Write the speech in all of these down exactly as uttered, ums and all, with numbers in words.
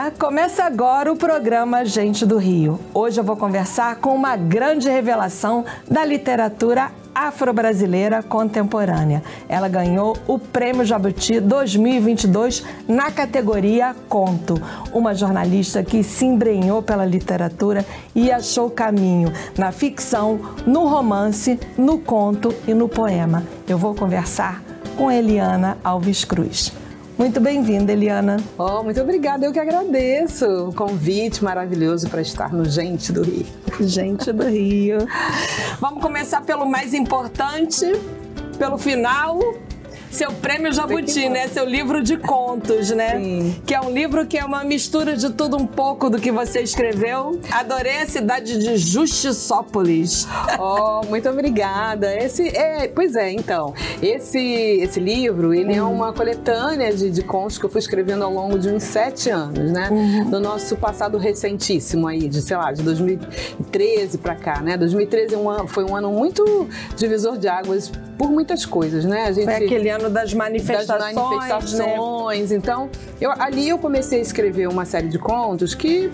Olá, começa agora o programa Gente do Rio. Hoje eu vou conversar com uma grande revelação da literatura afro-brasileira contemporânea. Ela ganhou o Prêmio Jabuti dois mil e vinte e dois na categoria Conto. Uma jornalista que se embrenhou pela literatura e achou caminho na ficção, no romance, no conto e no poema. Eu vou conversar com Eliana Alves Cruz. Muito bem-vinda, Eliana. Oh, muito obrigada, eu que agradeço o convite maravilhoso para estar no Gente do Rio. Gente do Rio. Vamos começar pelo mais importante, pelo final. Seu Prêmio Jabuti, né? Seu livro de contos, né? Sim. Que é um livro que é uma mistura de tudo um pouco do que você escreveu. Adorei a cidade de Justiçópolis. Oh, muito obrigada. Esse é, pois é, então, esse, esse livro, ele uhum. é uma coletânea de, de contos que eu fui escrevendo ao longo de uns sete anos, né? Uhum. No nosso passado recentíssimo aí, de, sei lá, de dois mil e treze pra cá, né? dois mil e treze é um ano, foi um ano muito divisor de águas por muitas coisas, né? A gente, foi aquele ano das manifestações, das manifestações. Né? Então, eu, ali eu comecei a escrever uma série de contos que,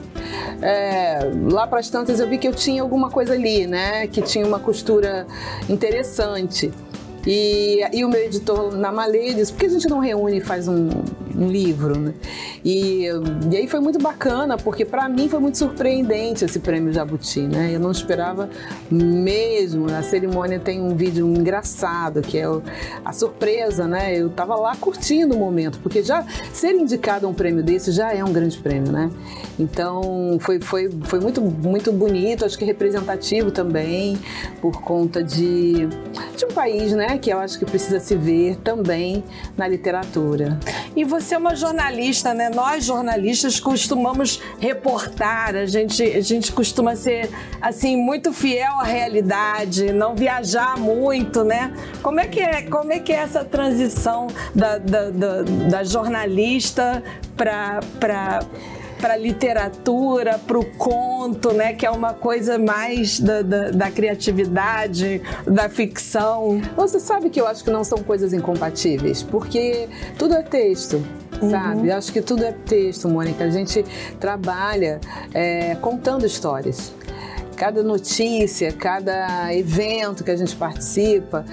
é, lá para as tantas, eu vi que eu tinha alguma coisa ali, né? Que tinha uma costura interessante. E, e o meu editor na Malê disse, por que a gente não reúne e faz um, um livro, né? E, e aí foi muito bacana, porque para mim foi muito surpreendente esse Prêmio Jabuti, né? Eu não esperava mesmo. A cerimônia tem um vídeo engraçado, que é o, a surpresa, né? Eu tava lá curtindo o momento, porque já ser indicado a um prêmio desse já é um grande prêmio, né? Então foi, foi, foi muito, muito bonito, acho que representativo também, por conta de, de um país, né? Que eu acho que precisa se ver também na literatura. E você é uma jornalista, né? Nós jornalistas costumamos reportar, a gente, a gente costuma ser assim muito fiel à realidade, não viajar muito, né? Como é que é, como é, que é essa transição da, da, da, da jornalista para para para literatura, para o conto, né, que é uma coisa mais da, da, da criatividade, da ficção? Você sabe que eu acho que não são coisas incompatíveis, porque tudo é texto. Sabe? Uhum. Acho que tudo é texto, Mônica. A gente trabalha é, contando histórias. Cada notícia, cada evento que a gente participa,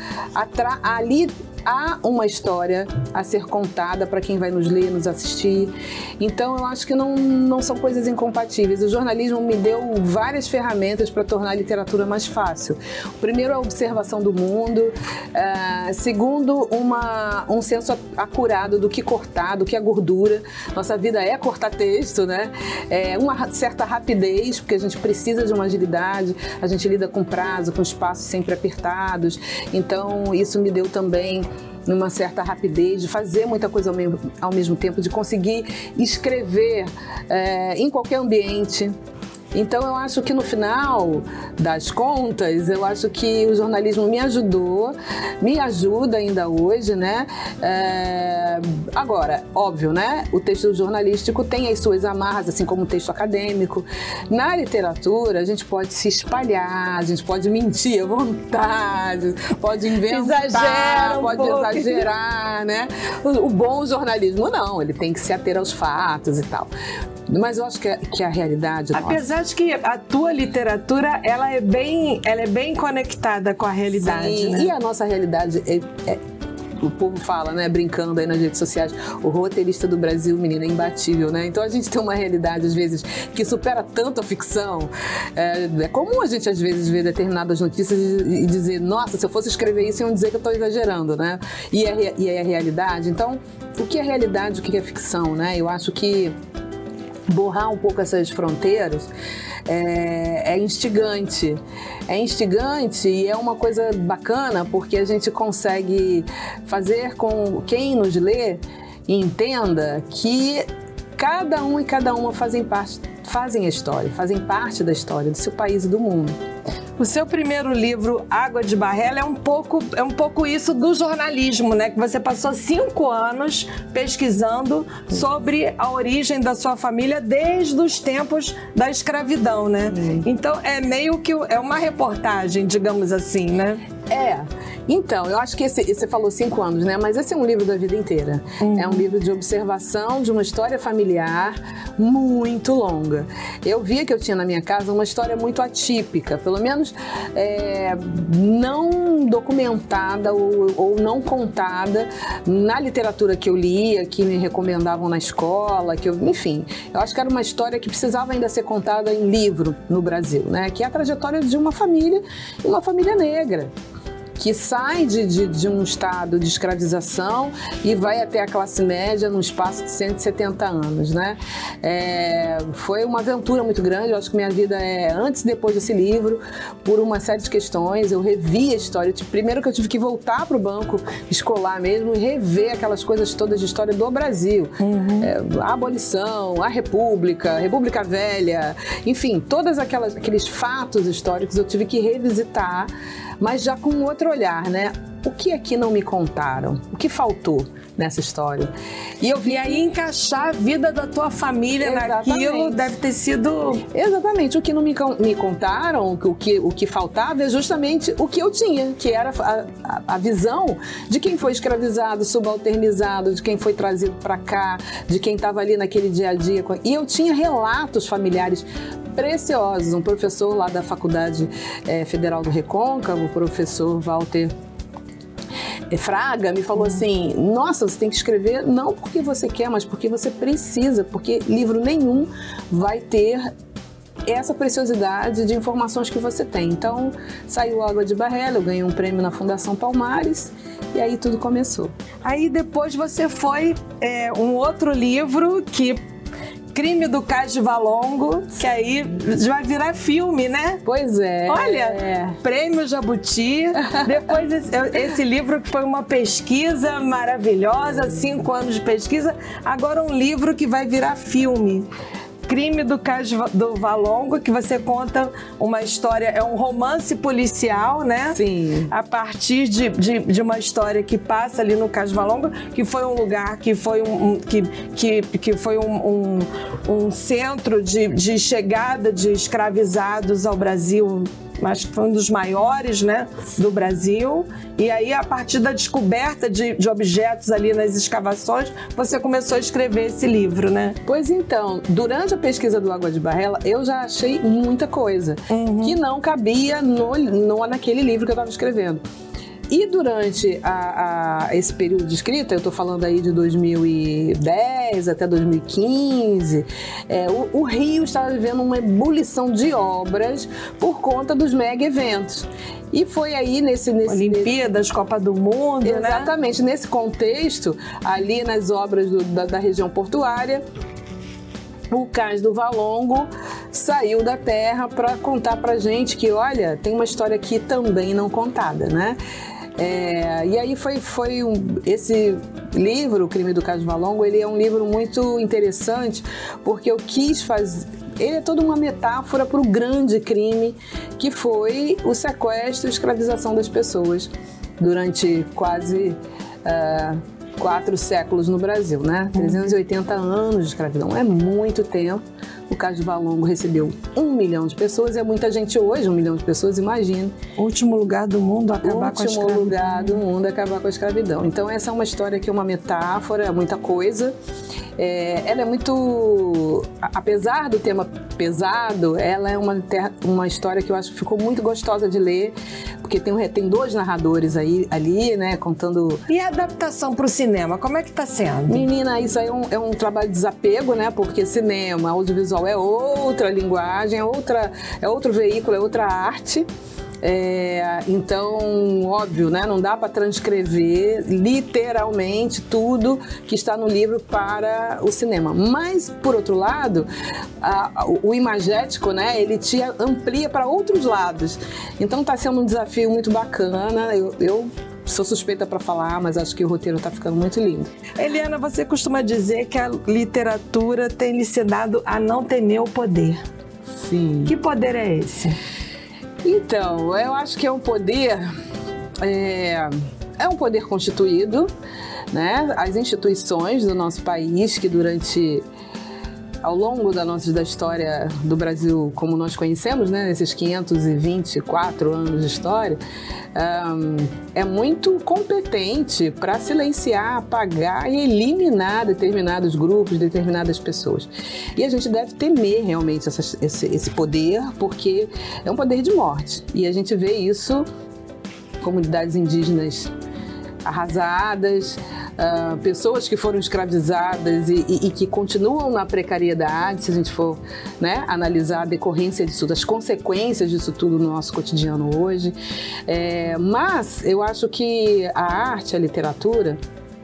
ali há uma história a ser contada para quem vai nos ler, nos assistir. Então, eu acho que não, não são coisas incompatíveis. O jornalismo me deu várias ferramentas para tornar a literatura mais fácil. O primeiro, a observação do mundo. Uh, segundo, uma, um senso acurado do que cortar, do que é gordura. Nossa vida é cortar texto, né? É uma certa rapidez, porque a gente precisa de uma agilidade. A gente lida com prazo, com espaços sempre apertados. Então, isso me deu também numa certa rapidez, de fazer muita coisa ao mesmo, ao mesmo tempo, de conseguir escrever é, em qualquer ambiente. Então, eu acho que no final das contas, eu acho que o jornalismo me ajudou, me ajuda ainda hoje, né? É... Agora, óbvio, né? O texto jornalístico tem as suas amarras, assim como o texto acadêmico. Na literatura, a gente pode se espalhar, a gente pode mentir à vontade, pode inventar, exagera um pode pouco. exagerar, né? O, o bom jornalismo, não, ele tem que se ater aos fatos e tal. Mas eu acho que a, que a realidade... Apesar nossa, de que a tua literatura, ela é bem, ela é bem conectada com a realidade, sim, né? E a nossa realidade é, é... O povo fala, né, brincando aí nas redes sociais, o roteirista do Brasil, menina, é imbatível, né? Então a gente tem uma realidade, às vezes, que supera tanto a ficção. É, é comum a gente, às vezes, ver determinadas notícias e, e dizer, nossa, se eu fosse escrever isso, iam dizer que eu estou exagerando, né? E é, e é a realidade. Então, o que é realidade, o que é ficção, né? Eu acho que borrar um pouco essas fronteiras é, é instigante. É instigante e é uma coisa bacana porque a gente consegue fazer com quem nos lê entenda que cada um e cada uma fazem parte, fazem a história, fazem parte da história do seu país e do mundo. O seu primeiro livro, Água de Barrela, é um pouco, é um pouco isso do jornalismo, né? Que você passou cinco anos pesquisando sobre a origem da sua família desde os tempos da escravidão, né? Hum. Então, é meio que é uma reportagem, digamos assim, né? É, Então, eu acho que esse, você falou cinco anos, né? Mas esse é um livro da vida inteira. Uhum. É um livro de observação de uma história familiar muito longa. Eu via que eu tinha na minha casa uma história muito atípica, pelo menos é, não documentada ou, ou não contada na literatura que eu lia, que me recomendavam na escola, que eu, enfim. Eu acho que era uma história que precisava ainda ser contada em livro no Brasil, né? Que é a trajetória de uma família, uma família negra, que sai de, de, de um estado de escravização e vai até a classe média num espaço de cento e setenta anos, né? É, foi uma aventura muito grande. Eu acho que minha vida é antes e depois desse livro, por uma série de questões. Eu revi a história. Primeiro que eu tive que voltar para o banco escolar mesmo e rever aquelas coisas todas de história do Brasil. Uhum. É, a abolição, a República, a República Velha, enfim, todos aqueles fatos históricos eu tive que revisitar, mas já com outro olhar, né? O que aqui não me contaram? O que faltou nessa história? E eu vi aí encaixar a vida da tua família Exatamente. Naquilo, deve ter sido... Exatamente. O que não me, me contaram, o que, o que faltava é justamente o que eu tinha, que era a, a, a visão de quem foi escravizado, subalternizado, de quem foi trazido para cá, de quem estava ali naquele dia a dia. E eu tinha relatos familiares preciosos. Um professor lá da Faculdade é, Federal do Recôncavo, o professor Walter Fraga, me falou assim: nossa, você tem que escrever não porque você quer, mas porque você precisa, porque livro nenhum vai ter essa preciosidade de informações que você tem. Então, saiu Água de Barrela, eu ganhei um prêmio na Fundação Palmares e aí tudo começou. Aí depois você foi é, um outro livro que... Crime do Cais de Valongo, que aí vai virar filme, né? Pois é. Olha, é. Prêmio Jabuti. Depois esse, esse livro que foi uma pesquisa maravilhosa, cinco anos de pesquisa, agora um livro que vai virar filme. Crime do Cais do Valongo, que você conta uma história, é um romance policial, né? Sim. A partir de, de, de uma história que passa ali no Cais do Valongo, que foi um lugar, que foi um, um, que, que, que foi um, um, um centro de, de chegada de escravizados ao Brasil. Acho que foi um dos maiores, né, do Brasil. E aí, a partir da descoberta de, de objetos ali nas escavações, você começou a escrever esse livro, né? Pois então, durante a pesquisa do Água de Barrela, eu já achei muita coisa uhum. que não cabia no, no, naquele livro que eu estava escrevendo. E durante a, a, esse período de escrita, eu estou falando aí de dois mil e dez até dois mil e quinze, é, o, o Rio estava vivendo uma ebulição de obras por conta dos mega eventos. E foi aí nesse... nesse Olimpíadas, nesse... Copa do Mundo, Exatamente, né? Exatamente, nesse contexto, ali nas obras do, da, da região portuária, o Cais do Valongo saiu da terra para contar pra gente que, olha, tem uma história aqui também não contada, né? É, e aí foi, foi um, esse livro, O Crime do Cais do Valongo, ele é um livro muito interessante porque eu quis fazer... Ele é toda uma metáfora para o grande crime que foi o sequestro e escravização das pessoas durante quase uh, quatro séculos no Brasil, né? trezentos e oitenta anos de escravidão, é muito tempo. O Cais de Valongo recebeu um milhão de pessoas, é muita gente hoje, um milhão de pessoas, imagine. Último lugar do mundo a acabar com a escravidão. Último lugar do mundo a acabar com a escravidão. Então essa é uma história que é uma metáfora, é muita coisa. É, ela é muito... Apesar do tema pesado, ela é uma, uma história que eu acho que ficou muito gostosa de ler, porque tem, tem dois narradores aí, ali, né, contando... E a adaptação para o cinema, como é que está sendo? Menina, isso aí é um, é um trabalho de desapego, né, porque cinema, audiovisual é outra linguagem, é, outra, é outro veículo, é outra arte. É, então, óbvio, né? Não dá para transcrever literalmente tudo que está no livro para o cinema. Mas, por outro lado, a, o imagético, né? Ele te amplia para outros lados. Então, está sendo um desafio muito bacana. Eu, eu sou suspeita para falar, mas acho que o roteiro está ficando muito lindo. Eliana, você costuma dizer que a literatura tem lhe ensinado a não temer o poder. Sim. Que poder é esse? Então, eu acho que é um poder, é, é um poder constituído, né? As instituições do nosso país que durante ao longo da nossa da história do Brasil, como nós conhecemos, né, nesses quinhentos e vinte e quatro anos de história, um, é muito competente para silenciar, apagar e eliminar determinados grupos, determinadas pessoas. E a gente deve temer realmente essa, esse, esse poder, porque é um poder de morte. E a gente vê isso, comunidades indígenas arrasadas, uh, pessoas que foram escravizadas e, e, e que continuam na precariedade, se a gente for, né, analisar a decorrência disso, as consequências disso tudo no nosso cotidiano hoje. É, mas eu acho que a arte, a literatura,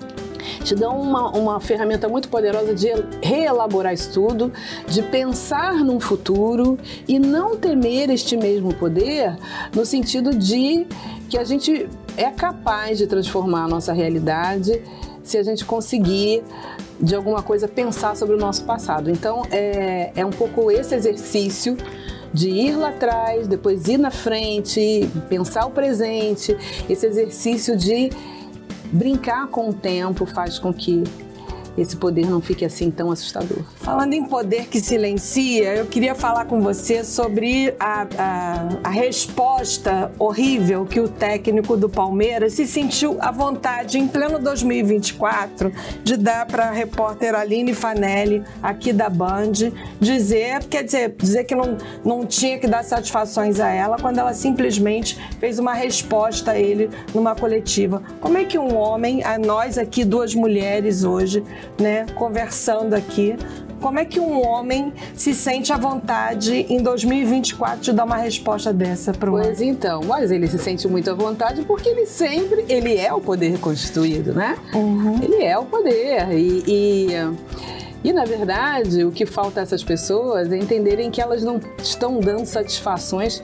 te dão uma, uma ferramenta muito poderosa de reelaborar isso tudo, de pensar num futuro e não temer este mesmo poder, no sentido de que a gente é capaz de transformar a nossa realidade se a gente conseguir, de alguma coisa, pensar sobre o nosso passado. Então, é, é um pouco esse exercício de ir lá atrás, depois ir na frente, pensar o presente, esse exercício de brincar com o tempo faz com que esse poder não fique assim tão assustador. Falando em poder que silencia, eu queria falar com você sobre a, a, a resposta horrível que o técnico do Palmeiras se sentiu à vontade em pleno dois mil e vinte e quatro de dar para a repórter Aline Fanelli, aqui da Band, dizer, quer dizer, dizer que não, não tinha que dar satisfações a ela, quando ela simplesmente fez uma resposta a ele numa coletiva. Como é que um homem, a nós aqui, duas mulheres hoje, né, conversando aqui, como é que um homem se sente à vontade em dois mil e vinte e quatro de dar uma resposta dessa para o homem? Pois então, mas ele se sente muito à vontade porque ele sempre, ele é o poder constituído, né? Uhum. Ele é o poder e, e, e, na verdade, o que falta a essas pessoas é entenderem que elas não estão dando satisfações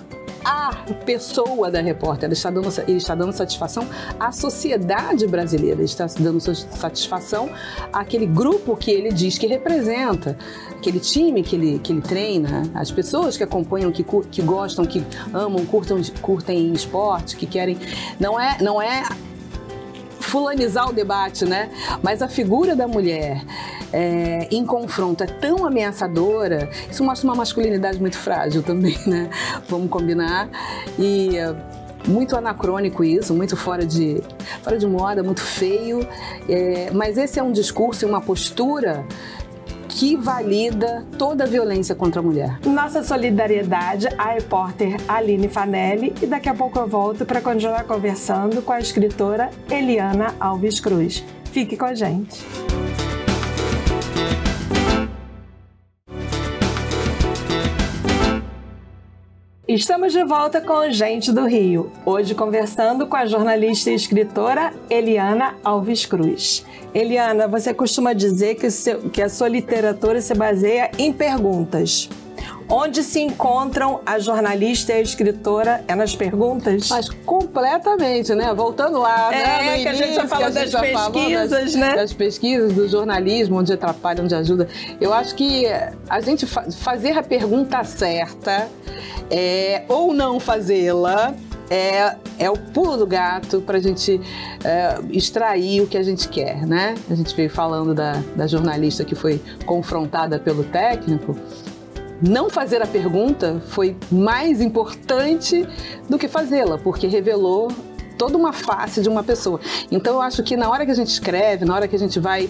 à pessoa da repórter, ele está, dando, ele está dando satisfação à sociedade brasileira, ele está dando satisfação àquele grupo que ele diz que representa, aquele time que ele, que ele treina, as pessoas que acompanham, que, que gostam, que amam, curtam, curtem esporte, que querem... Não é, não é fulanizar o debate, né? Mas a figura da mulher é, em confronto é tão ameaçadora, isso mostra uma masculinidade muito frágil também, né? Vamos combinar. E muito anacrônico isso, muito fora de, fora de moda, muito feio. É, mas esse é um discurso e uma postura que valida toda a violência contra a mulher. Nossa solidariedade à repórter Aline Fanelli, e daqui a pouco eu volto para continuar conversando com a escritora Eliana Alves Cruz. Fique com a gente. Estamos de volta com Gente do Rio, hoje conversando com a jornalista e escritora Eliana Alves Cruz. Eliana, você costuma dizer que, seu, que a sua literatura se baseia em perguntas. Onde se encontram a jornalista e a escritora? É nas perguntas? Mas completamente, né? Voltando lá, é, né? É, que a gente já falou das pesquisas, das, né? Das pesquisas, do jornalismo, onde atrapalha, onde ajuda. Eu acho que a gente fa fazer a pergunta certa é, ou não fazê-la é, é o pulo do gato para a gente é, extrair o que a gente quer, né? A gente veio falando da, da jornalista que foi confrontada pelo técnico. Não fazer a pergunta foi mais importante do que fazê-la, porque revelou toda uma face de uma pessoa. Então eu acho que na hora que a gente escreve, na hora que a gente vai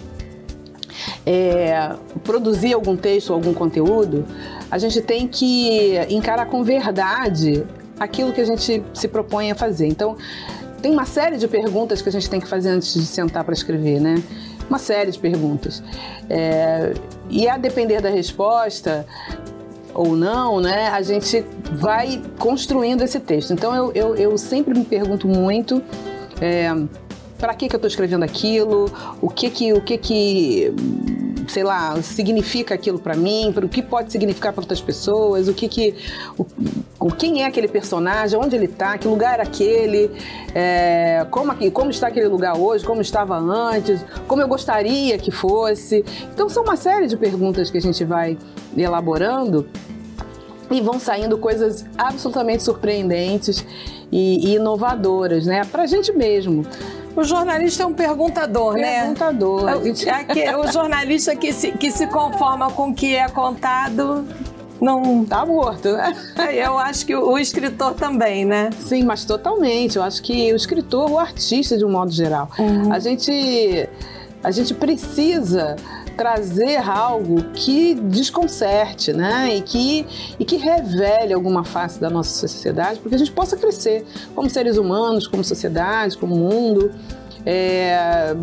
é, produzir algum texto, algum conteúdo, a gente tem que encarar com verdade aquilo que a gente se propõe a fazer. Então tem uma série de perguntas que a gente tem que fazer antes de sentar para escrever, né? Uma série de perguntas. É, e a depender da resposta ou não, né, a gente vai construindo esse texto. Então eu, eu, eu sempre me pergunto muito é, para que que eu estou escrevendo aquilo, o que que, o que que, sei lá, significa aquilo para mim, o que pode significar para outras pessoas, o que que, o, quem é aquele personagem, onde ele está, que lugar era aquele, é, como, como está aquele lugar hoje, como estava antes, como eu gostaria que fosse. Então são uma série de perguntas que a gente vai elaborando e vão saindo coisas absolutamente surpreendentes e, e inovadoras, né? Pra gente mesmo. O jornalista é um perguntador, perguntador né? Perguntador. É o jornalista que se, que se conforma com o que é contado não... Tá morto, né? Eu acho que o escritor também, né? Sim, mas totalmente. Eu acho que o escritor, o artista de um modo geral, uhum. a gente, a gente precisa trazer algo que desconcerte, né? E que, e que revele alguma face da nossa sociedade, porque a gente possa crescer como seres humanos, como sociedade, como mundo. É...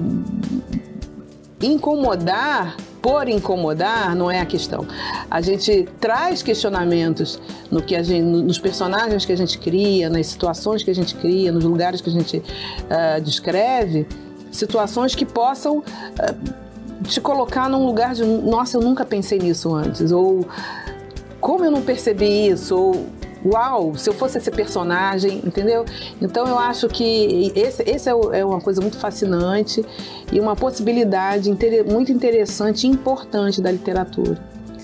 Incomodar por incomodar não é a questão. A gente traz questionamentos no que a gente, nos personagens que a gente cria, nas situações que a gente cria, nos lugares que a gente uh, descreve, situações que possam uh, te colocar num lugar de, nossa, eu nunca pensei nisso antes, ou como eu não percebi isso, ou uau, se eu fosse esse personagem, entendeu? Então eu acho que esse, esse é uma coisa muito fascinante e uma possibilidade muito interessante e importante da literatura.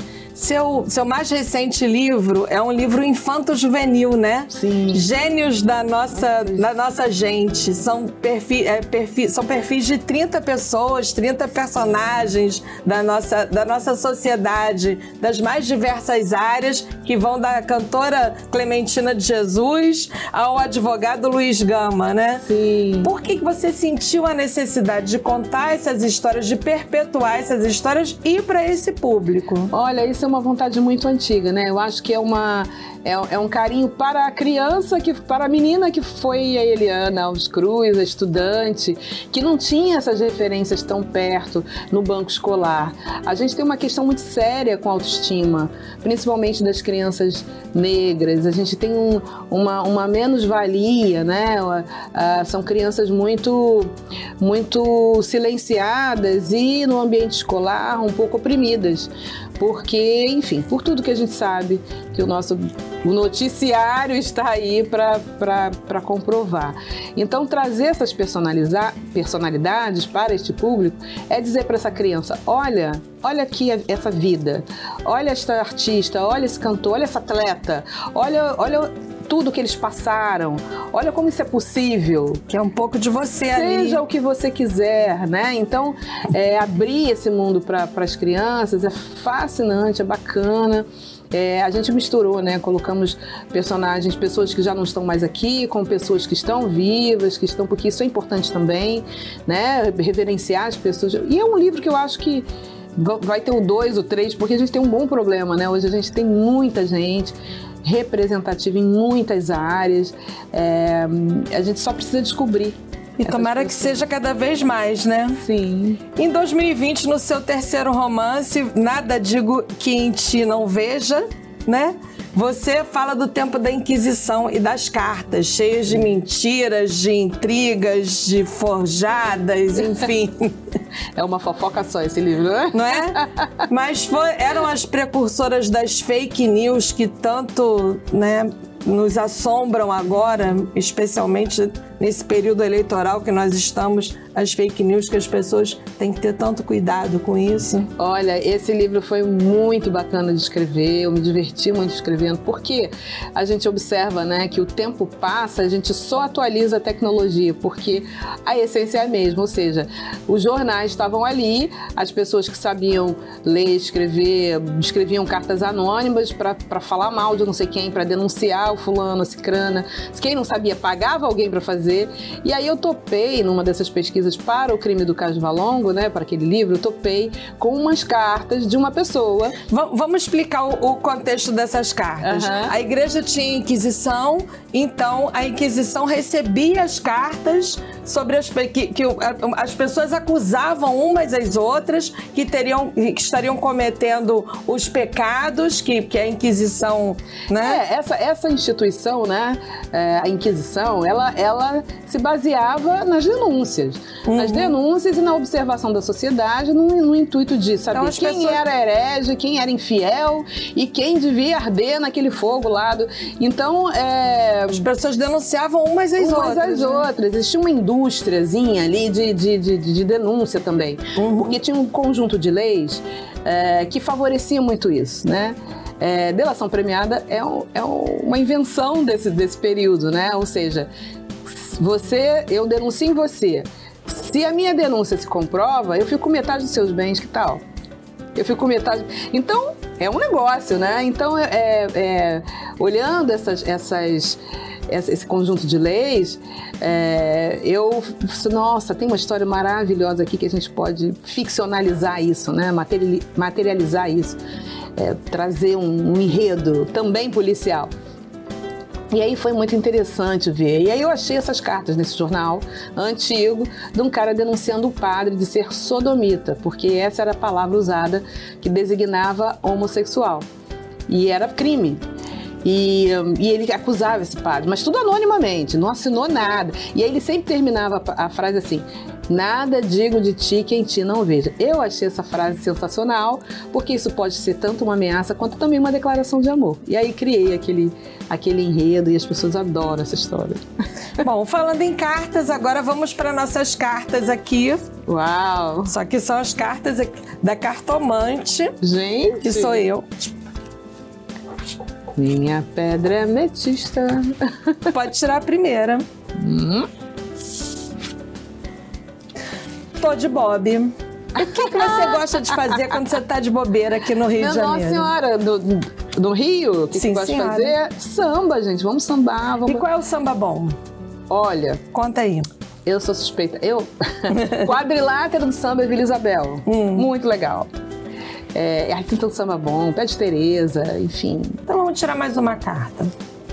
Seu, seu mais recente livro é um livro infanto-juvenil, né? Sim. Gênios da nossa, da nossa gente. São, perfi, é, perfi, são perfis de trinta pessoas, trinta personagens da nossa, da nossa sociedade, das mais diversas áreas, que vão da cantora Clementina de Jesus ao advogado Luiz Gama, né? Sim. Por que você sentiu a necessidade de contar essas histórias, de perpetuar essas histórias e ir para esse público? Olha, isso é uma vontade muito antiga, né? Eu acho que é uma é, é um carinho para a criança, que, para a menina que foi a Eliana Alves Cruz, a estudante, que não tinha essas referências tão perto no banco escolar. A gente tem uma questão muito séria com a autoestima, principalmente das crianças negras. A gente tem um, uma, uma menos-valia, né? Uh, são crianças muito, muito silenciadas e no ambiente escolar um pouco oprimidas. Porque, enfim, por tudo que a gente sabe, que o nosso o noticiário está aí para comprovar. Então, trazer essas personalidades para este público é dizer para essa criança, olha, olha aqui essa vida, olha esta artista, olha esse cantor, olha essa atleta, olha, olha tudo que eles passaram, olha como isso é possível. Que é um pouco de você ali. Seja o que você quiser, né? Então, é, abrir esse mundo para as crianças é fascinante, é bacana. É, a gente misturou, né? Colocamos personagens, pessoas que já não estão mais aqui, com pessoas que estão vivas, que estão, porque isso é importante também, né? Reverenciar as pessoas. E é um livro que eu acho que vai ter o dois, o três, porque a gente tem um bom problema, né? Hoje a gente tem muita gente representativa em muitas áreas. É, a gente só precisa descobrir. E tomara que seja cada vez mais, né? Sim. Em dois mil e vinte, no seu terceiro romance, Nada Digo Que Em Ti Não Veja, né? Você fala do tempo da Inquisição e das cartas, cheias de mentiras, de intrigas, de forjadas, enfim. É uma fofoca só esse livro, né? Não é? Mas foi, eram as precursoras das fake news que tanto, né, nos assombram agora, especialmente nesse período eleitoral que nós estamos, as fake news, que as pessoas têm que ter tanto cuidado com isso. Olha, esse livro foi muito bacana de escrever, eu me diverti muito escrevendo, porque a gente observa, né, que o tempo passa, a gente só atualiza a tecnologia, porque a essência é a mesma, ou seja, os jornais estavam ali, as pessoas que sabiam ler, escrever, escreviam cartas anônimas para falar mal de não sei quem, para denunciar o fulano, a cicrana. Quem não sabia, pagava alguém para fazer. E aí eu topei, numa dessas pesquisas para o crime do Caso Valongo, né, para aquele livro, eu topei com umas cartas de uma pessoa. V- vamos explicar o, o contexto dessas cartas. Uhum. A igreja tinha Inquisição, então a Inquisição recebia as cartas sobre as que, que as pessoas acusavam umas às outras que teriam, que estariam cometendo os pecados que, que a Inquisição, né? É, essa, essa instituição, né, é, a Inquisição, ela, ela se baseava nas denúncias. Uhum. Nas denúncias e na observação da sociedade, no, no intuito de saber então, quem pessoas... era herege, quem era infiel e quem devia arder naquele fogo lá. Do... Então, é... as pessoas denunciavam umas às umas outras. Umas às né? outras. Existia uma indústriazinha ali de, de, de, de denúncia também. Uhum. Porque tinha um conjunto de leis é, que favorecia muito isso, né? É, delação premiada é, um, é uma invenção desse, desse período, né? Ou seja, você, eu denuncio em você. Se a minha denúncia se comprova, eu fico com metade dos seus bens, que tal? Eu fico com metade... Então, é um negócio, né? Então, é, é, olhando essas, essas, esse conjunto de leis, é, eu... Nossa, tem uma história maravilhosa aqui que a gente pode ficcionalizar isso, né? Materializar isso. É, trazer um, um enredo também policial. E aí foi muito interessante ver. E aí eu achei essas cartas nesse jornal antigo de um cara denunciando o padre de ser sodomita, porque essa era a palavra usada que designava homossexual. E era crime. E, e ele acusava esse padre, mas tudo anonimamente, não assinou nada. E aí ele sempre terminava a frase assim: nada digo de ti que em ti não veja. Eu achei essa frase sensacional, porque isso pode ser tanto uma ameaça quanto também uma declaração de amor. E aí criei aquele, aquele enredo e as pessoas adoram essa história. Bom, falando em cartas, agora vamos para nossas cartas aqui. Uau! Só que são as cartas da cartomante. Gente! Que sou eu. Minha pedra é ametista. Pode tirar a primeira. Hum. Tô de bobe. O que, que você gosta de fazer quando você tá de bobeira aqui no Rio Minha de Janeiro? Nossa Senhora, do, do Rio, o que, Sim, que você gosta de fazer? Samba, gente, vamos sambar. Vamos... E qual é o samba bom? Olha... Conta aí. Eu sou suspeita. Eu... Quadrilátero do samba é Vila Isabel. Hum. Muito legal. É, aí tem tanto samba bom, Pé de Tereza, enfim. Então vamos tirar mais uma carta.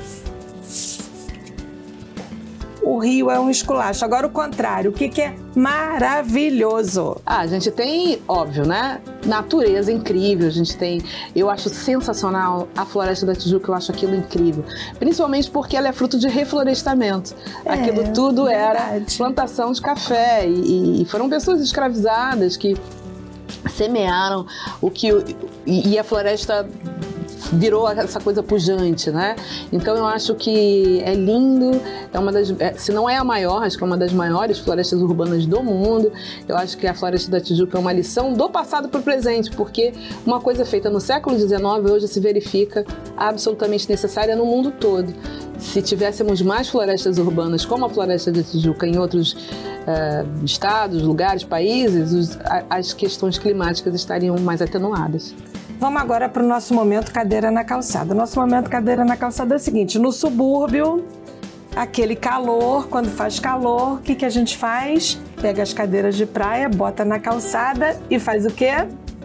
O Rio é um esculacho. Agora o contrário, o que, que é maravilhoso? Ah, a gente tem, óbvio, né? Natureza incrível, a gente tem... Eu acho sensacional a Floresta da Tijuca, eu acho aquilo incrível. Principalmente porque ela é fruto de reflorestamento. É, aquilo tudo verdade. Era plantação de café e, e foram pessoas escravizadas que semearam o que... E, e a floresta... virou essa coisa pujante, né? Então eu acho que é lindo, é uma das, é, se não é a maior, acho que é uma das maiores florestas urbanas do mundo. Eu acho que a Floresta da Tijuca é uma lição do passado para o presente, porque uma coisa feita no século dezenove hoje se verifica absolutamente necessária no mundo todo. Se tivéssemos mais florestas urbanas como a Floresta da Tijuca em outros uh, estados, lugares, países, os, a, as questões climáticas estariam mais atenuadas. Vamos agora para o nosso momento cadeira na calçada. Nosso momento cadeira na calçada é o seguinte: no subúrbio, aquele calor, quando faz calor, o que, que a gente faz? Pega as cadeiras de praia, bota na calçada e faz o quê?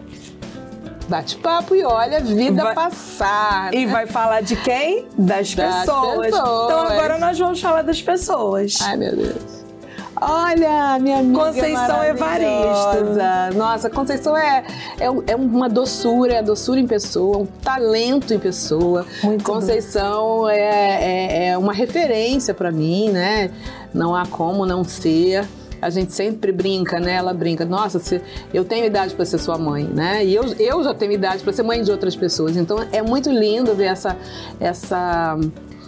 Bate papo e olha a vida vai, passar. E vai falar de quem? Das, das pessoas. pessoas. Então agora nós vamos falar das pessoas. Ai, meu Deus. Olha, minha amiga Conceição Evaristo. Nossa, Conceição é, é, é uma doçura, é doçura em pessoa, um talento em pessoa. Muito Conceição é, é, é uma referência para mim, né? Não há como não ser. A gente sempre brinca, né? Ela brinca, nossa, você, eu tenho idade para ser sua mãe, né? E eu, eu já tenho idade para ser mãe de outras pessoas. Então é muito lindo ver essa... essa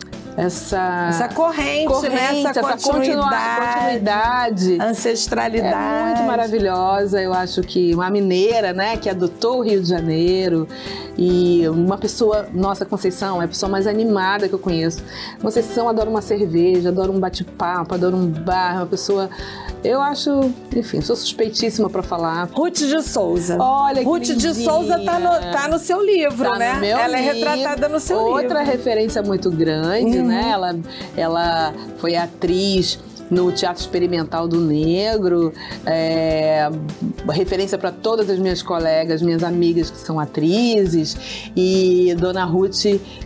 Essa, essa corrente, corrente né? essa, essa continuidade, continuidade, ancestralidade. É muito maravilhosa. Eu acho que uma mineira, né, que adotou o Rio de Janeiro e uma pessoa, nossa, Conceição é a pessoa mais animada que eu conheço. Conceição adora uma cerveja, adora um bate-papo, adora um bar, uma pessoa... Eu acho, enfim, sou suspeitíssima para falar. Ruth de Souza. Olha, Ruth que de Souza tá no, tá no seu livro, tá né? No meu ela livro. É retratada no seu Outra livro. Outra referência muito grande, uhum. né? Ela, ela foi atriz no Teatro Experimental do Negro, é, referência para todas as minhas colegas, minhas amigas que são atrizes, e Dona Ruth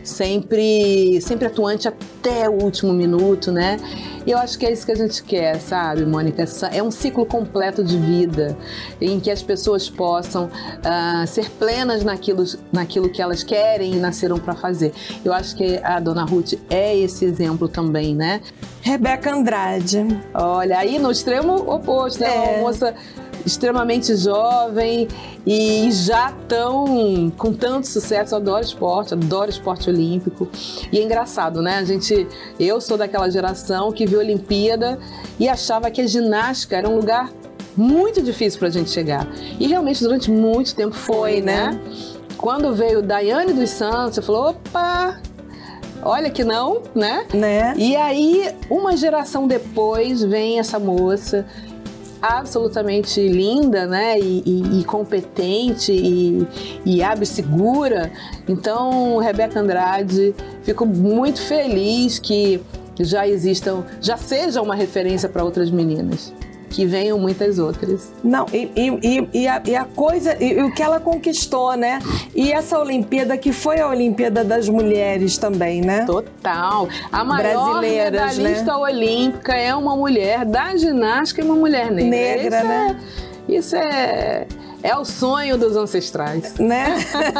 sempre, sempre atuante até o último minuto, né? E eu acho que é isso que a gente quer, sabe, Mônica? É um ciclo completo de vida em que as pessoas possam uh, ser plenas naquilo, naquilo que elas querem e nasceram para fazer. Eu acho que a Dona Ruth é esse exemplo também, né? Rebeca Andrade. Olha, aí no extremo oposto, é, é uma moça extremamente jovem e já tão com tanto sucesso. Eu adoro esporte, adoro esporte olímpico. E é engraçado, né? A gente, eu sou daquela geração que viu a Olimpíada e achava que a ginástica era um lugar muito difícil pra gente chegar. E realmente durante muito tempo foi, foi né? né? Quando veio Daiane dos Santos, você falou, opa, olha que não, né? Né? E aí, uma geração depois, vem essa moça absolutamente linda, né, e, e, e competente e, e absegura. Então, Rebeca Andrade, fico muito feliz que já existam, já seja uma referência para outras meninas, que venham muitas outras. Não, e, e, e, a, e a coisa, e, e o que ela conquistou, né? E essa Olimpíada, que foi a Olimpíada das Mulheres também, né? Total. A maior Brasileiras, medalhista né? olímpica é uma mulher da ginástica e uma mulher negra. Negra, isso né? É, isso é, é o sonho dos ancestrais. Né?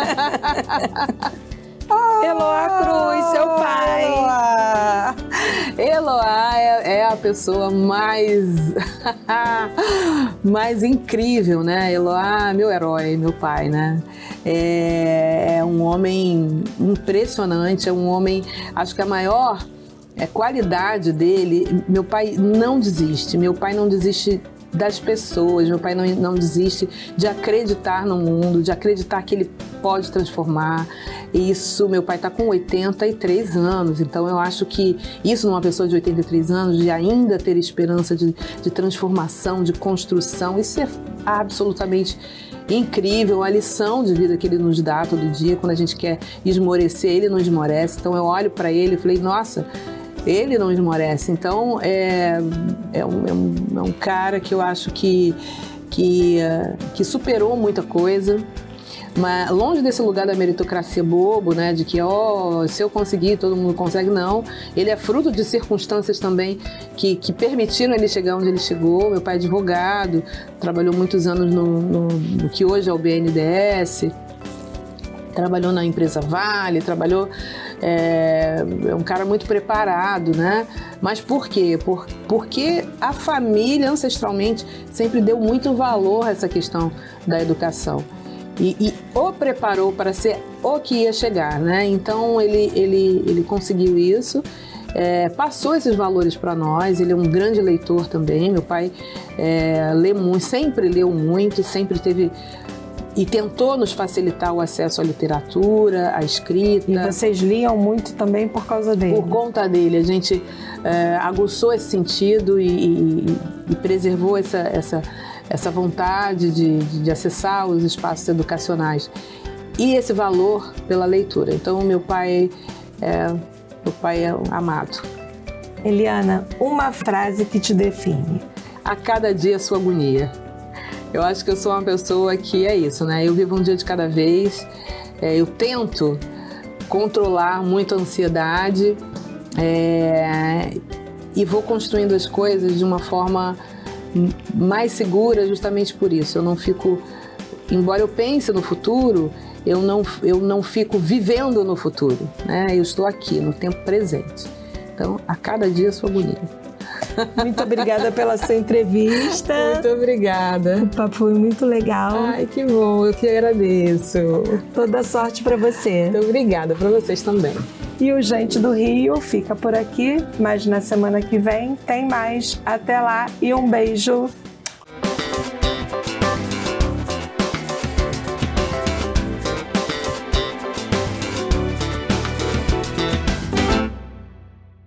Eloá Cruz, seu pai. Eloá, Eloá é, é a pessoa mais, mais incrível, né? Eloá, meu herói, meu pai, né? É, é um homem impressionante, é um homem, acho que a maior é, qualidade dele, meu pai não desiste, meu pai não desiste das pessoas, meu pai não, não desiste de acreditar no mundo, de acreditar que ele pode transformar. Isso, meu pai está com oitenta e três anos, então eu acho que isso numa pessoa de oitenta e três anos, de ainda ter esperança de, de transformação, de construção, isso é absolutamente incrível. A lição de vida que ele nos dá todo dia, quando a gente quer esmorecer, ele não esmorece. Então eu olho para ele e falei, nossa, ele não esmorece. Então é, é, um, é, um, é um cara que eu acho que, que, uh, que superou muita coisa. Mas longe desse lugar da meritocracia bobo, né, de que, ó, oh, se eu conseguir, todo mundo consegue, não. Ele é fruto de circunstâncias também que, que permitiram ele chegar onde ele chegou. Meu pai é advogado, trabalhou muitos anos no, no, no que hoje é o B N D E S, trabalhou na empresa Vale, trabalhou... É, é um cara muito preparado, né? Mas por quê? Por, porque a família, ancestralmente, sempre deu muito valor a essa questão da educação. E, e o preparou para ser o que ia chegar, né? Então ele, ele, ele conseguiu isso, é, passou esses valores para nós. Ele é um grande leitor também. Meu pai é, lê muito, sempre leu muito, sempre teve e tentou nos facilitar o acesso à literatura, à escrita. E vocês liam muito também por causa dele? Por conta dele. A gente é, aguçou esse sentido e, e, e preservou essa, essa essa vontade de, de acessar os espaços educacionais e esse valor pela leitura. Então, meu pai é, meu pai é amado. Eliana, uma frase que te define. A cada dia, sua agonia. Eu acho que eu sou uma pessoa que é isso, né? Eu vivo um dia de cada vez, é, eu tento controlar muito a ansiedade é, e vou construindo as coisas de uma forma mais segura justamente por isso. Eu não fico, embora eu pense no futuro, eu não, eu não fico vivendo no futuro, né? Eu estou aqui, no tempo presente. Então, a cada dia, sua agonia. Muito obrigada pela sua entrevista. Muito obrigada. O papo foi muito legal. Ai, que bom, eu que agradeço. Toda sorte para você. Muito obrigada, para vocês também. E o Gente do Rio fica por aqui, mas na semana que vem tem mais. Até lá e um beijo.